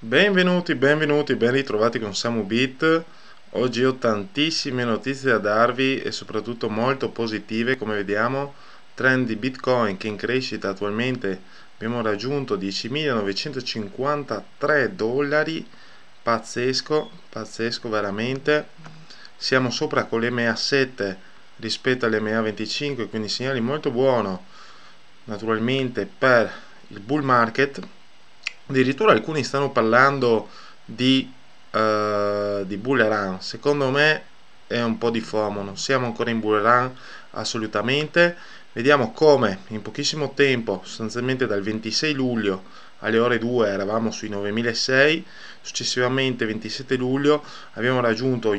Benvenuti, benvenuti, ben ritrovati con SamuBit. Oggi ho tantissime notizie da darvi e soprattutto molto positive. Come vediamo, trend di Bitcoin che in crescita attualmente abbiamo raggiunto 10.953 dollari, pazzesco, pazzesco veramente. Siamo sopra con l'EMA7 rispetto all'EMA25, quindi segnali molto buono naturalmente per il bull market. Addirittura alcuni stanno parlando di bull run. Secondo me è un po' di FOMO, non siamo ancora in bull run assolutamente. Vediamo come in pochissimo tempo, sostanzialmente dal 26 luglio alle ore 2 eravamo sui 9.600, successivamente 27 luglio abbiamo raggiunto gli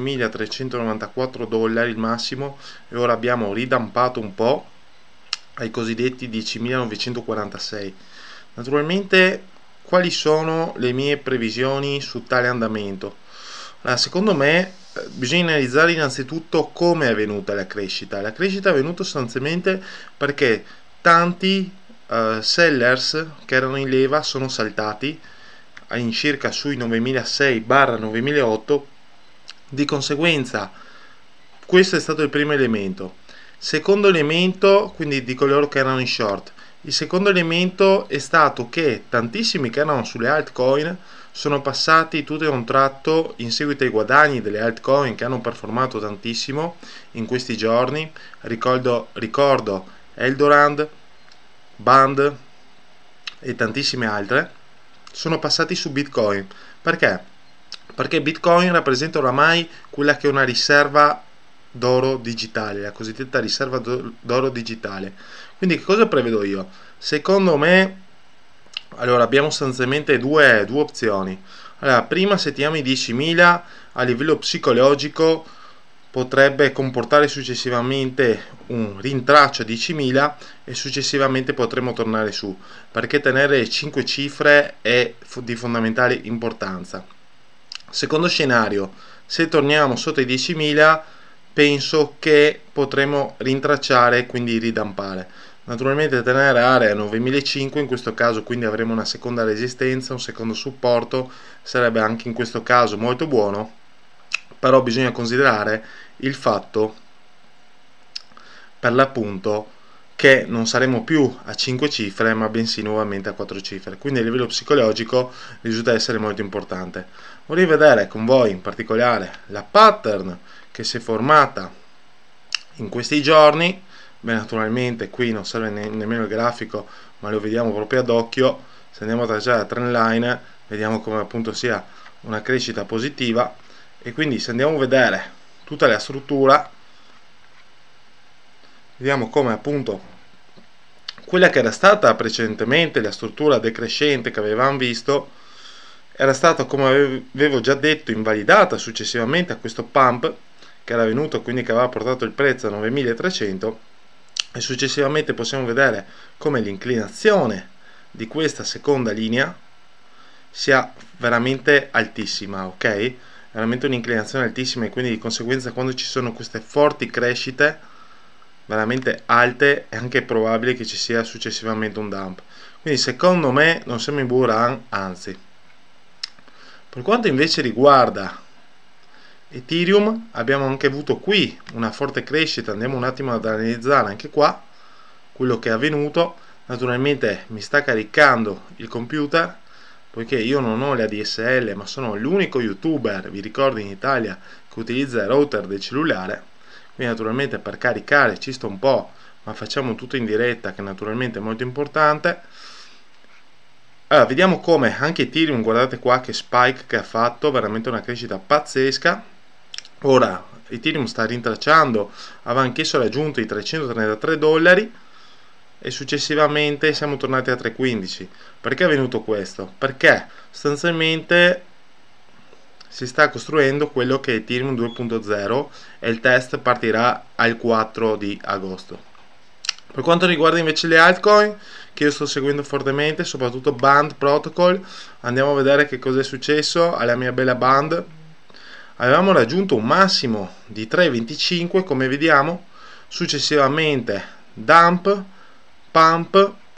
11.394 dollari il massimo e ora abbiamo ridampato un po' ai cosiddetti 10.946. Naturalmente, quali sono le mie previsioni su tale andamento? Allora, secondo me bisogna analizzare innanzitutto come è avvenuta la crescita. La crescita è avvenuta sostanzialmente perché tanti sellers che erano in leva sono saltati in circa sui 9.600/9.008. Di conseguenza questo è stato il primo elemento. Secondo elemento, quindi di coloro che erano in short, il secondo elemento è stato che tantissimi che erano sulle altcoin sono passati tutto a un tratto in seguito ai guadagni delle altcoin che hanno performato tantissimo in questi giorni. Ricordo Eldorand, Band e tantissime altre sono passati su Bitcoin. Perché? Perché Bitcoin rappresenta oramai quella che è una riserva d'oro digitale, la cosiddetta riserva d'oro digitale. Quindi che cosa prevedo io? Secondo me, allora abbiamo sostanzialmente due opzioni. Allora, prima settiamo i 10.000 a livello psicologico potrebbe comportare successivamente un rintraccio a 10.000 e successivamente potremo tornare su, perché tenere 5 cifre è di fondamentale importanza. Secondo scenario, se torniamo sotto i 10.000 penso che potremo rintracciare, quindi ridampare. Naturalmente tenere area 9.500 in questo caso, quindi avremo una seconda resistenza, un secondo supporto, sarebbe anche in questo caso molto buono, però bisogna considerare il fatto per l'appunto che non saremo più a 5 cifre ma bensì nuovamente a 4 cifre, quindi a livello psicologico risulta essere molto importante. Vorrei vedere con voi in particolare la pattern che si è formata in questi giorni. Beh, naturalmente qui non serve nemmeno il grafico, ma lo vediamo proprio ad occhio. Se andiamo a tracciare la trend line vediamo come appunto sia una crescita positiva, e quindi se andiamo a vedere tutta la struttura vediamo come appunto quella che era stata precedentemente la struttura decrescente che avevamo visto era stata, come avevo già detto, invalidata successivamente a questo pump che era venuto, quindi che aveva portato il prezzo a 9.300, e successivamente possiamo vedere come l'inclinazione di questa seconda linea sia veramente altissima, ok? Veramente un'inclinazione altissima, e quindi di conseguenza quando ci sono queste forti crescite veramente alte è anche probabile che ci sia successivamente un dump. Quindi secondo me non siamo in bull run, anzi. Per quanto invece riguarda Ethereum, abbiamo anche avuto qui una forte crescita. Andiamo un attimo ad analizzare anche qua quello che è avvenuto. Naturalmente mi sta caricando il computer, poiché io non ho la DSL ma sono l'unico youtuber, vi ricordo, in Italia che utilizza il router del cellulare, quindi naturalmente per caricare ci sto un po', ma facciamo tutto in diretta, che naturalmente è molto importante. Allora, vediamo come anche Ethereum, guardate qua che spike che ha fatto, veramente una crescita pazzesca. Ora Ethereum sta rintracciando, aveva anch'esso raggiunto i 333 dollari e successivamente siamo tornati a 315. Perché è avvenuto questo? Perché sostanzialmente si sta costruendo quello che è Ethereum 2.0 e il test partirà al 4 di agosto. Per quanto riguarda invece le altcoin, che io sto seguendo fortemente, soprattutto Band Protocol, andiamo a vedere che cosa è successo alla mia bella Band. Avevamo raggiunto un massimo di 3,25, come vediamo, successivamente dump, pump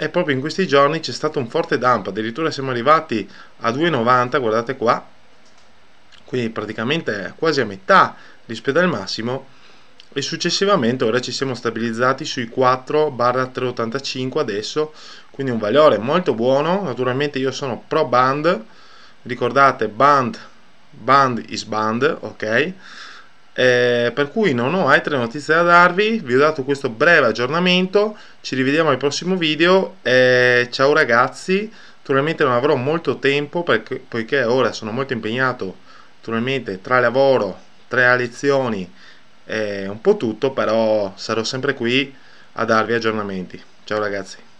e proprio in questi giorni c'è stato un forte dump, addirittura siamo arrivati a 2,90, guardate qua, quindi praticamente quasi a metà rispetto al massimo, e successivamente ora ci siamo stabilizzati sui 4/385 adesso, quindi un valore molto buono. Naturalmente io sono pro band, ricordate band is band, ok? Per cui non ho altre notizie da darvi, vi ho dato questo breve aggiornamento, ci rivediamo al prossimo video, ciao ragazzi. Naturalmente non avrò molto tempo poiché ora sono molto impegnato, naturalmente tra lavoro, 3 lezioni e un po' tutto, però sarò sempre qui a darvi aggiornamenti. Ciao ragazzi.